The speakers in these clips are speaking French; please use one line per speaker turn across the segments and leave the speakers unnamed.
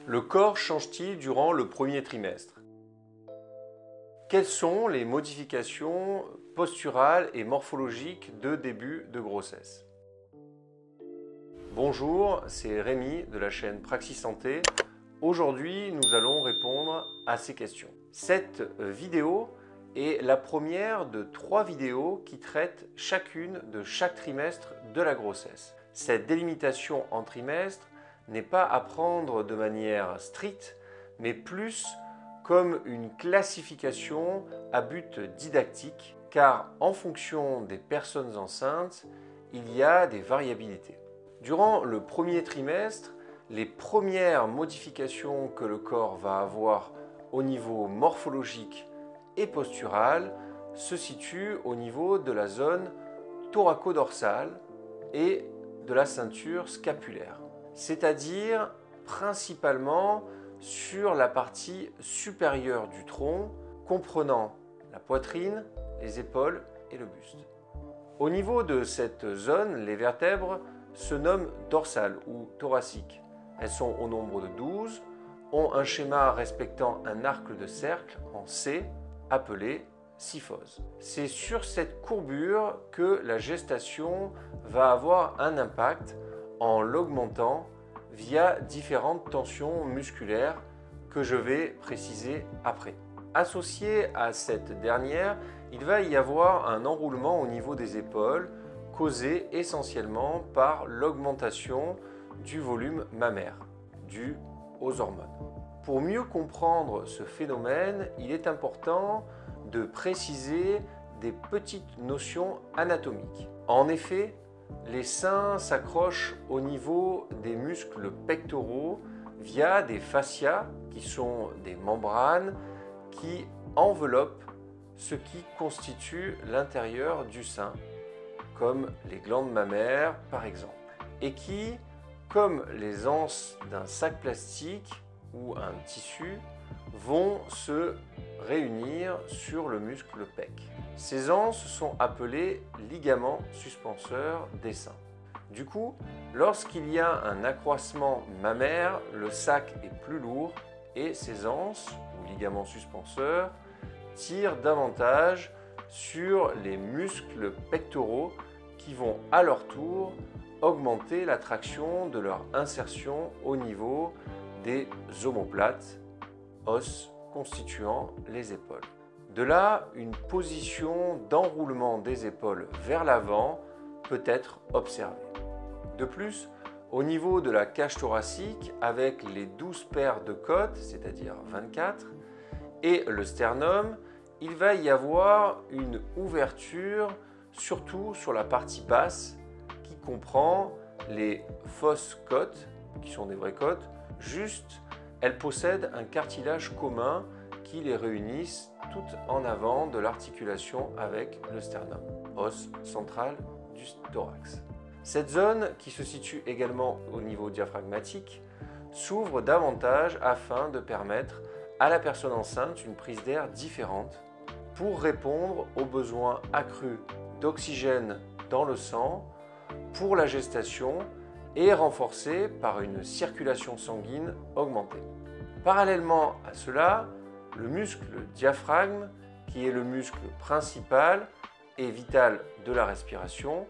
Le corps change-t-il durant le premier trimestre? Quelles sont les modifications posturales et morphologiques de début de grossesse? Bonjour, c'est Rémi de la chaîne Praxis Santé. Aujourd'hui, nous allons répondre à ces questions. Cette vidéo est la première de 3 vidéos qui traitent chacune de chaque trimestre de la grossesse. Cette délimitation en trimestres n'est pas à prendre de manière stricte, mais plus comme une classification à but didactique, car en fonction des personnes enceintes, il y a des variabilités. Durant le premier trimestre, les premières modifications que le corps va avoir au niveau morphologique et postural se situent au niveau de la zone thoraco-dorsale et de la ceinture scapulaire, c'est-à-dire principalement sur la partie supérieure du tronc, comprenant la poitrine, les épaules et le buste. Au niveau de cette zone, les vertèbres se nomment dorsales ou thoraciques. Elles sont au nombre de 12, ont un schéma respectant un arc de cercle en C, appelé syphose. C'est sur cette courbure que la gestation va avoir un impact en l'augmentant via différentes tensions musculaires que je vais préciser après. Associé à cette dernière, il va y avoir un enroulement au niveau des épaules causé essentiellement par l'augmentation du volume mammaire dû aux hormones. Pour mieux comprendre ce phénomène, il est important de préciser des petites notions anatomiques. En effet, les seins s'accrochent au niveau des muscles pectoraux via des fascias qui sont des membranes qui enveloppent ce qui constitue l'intérieur du sein, comme les glandes mammaires par exemple, et qui, comme les anses d'un sac plastique ou un tissu, vont se réunir sur le muscle pec. Ces anses sont appelées ligaments suspenseurs des seins. Du coup, lorsqu'il y a un accroissement mammaire, le sac est plus lourd et ces anses ou ligaments suspenseurs tirent davantage sur les muscles pectoraux qui vont à leur tour augmenter la traction de leur insertion au niveau des omoplates, os constituant les épaules. De là, une position d'enroulement des épaules vers l'avant peut être observée. De plus, au niveau de la cage thoracique, avec les 12 paires de côtes, c'est-à-dire 24, et le sternum, il va y avoir une ouverture, surtout sur la partie basse, qui comprend les fausses côtes, qui sont des vraies côtes, juste elles possèdent un cartilage commun qui les réunissent tout en avant de l'articulation avec le sternum, os central du thorax. Cette zone, qui se situe également au niveau diaphragmatique, s'ouvre davantage afin de permettre à la personne enceinte une prise d'air différente pour répondre aux besoins accrus d'oxygène dans le sang pour la gestation et renforcée par une circulation sanguine augmentée. Parallèlement à cela, le muscle diaphragme, qui est le muscle principal et vital de la respiration,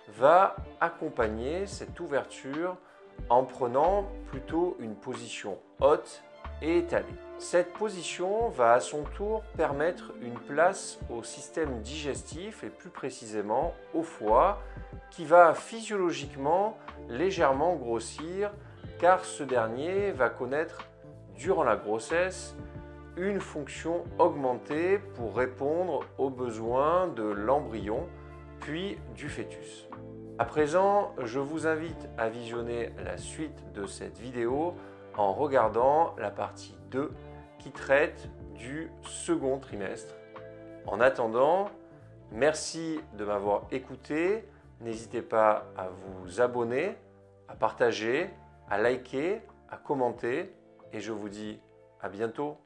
va accompagner cette ouverture en prenant plutôt une position haute et étalée. Cette position va à son tour permettre une place au système digestif et plus précisément au foie qui va physiologiquement légèrement grossir car ce dernier va connaître durant la grossesse une fonction augmentée pour répondre aux besoins de l'embryon puis du fœtus. À présent, je vous invite à visionner la suite de cette vidéo en regardant la partie 2 qui traite du second trimestre. En attendant, merci de m'avoir écouté. N'hésitez pas à vous abonner, à partager, à liker, à commenter et je vous dis à bientôt.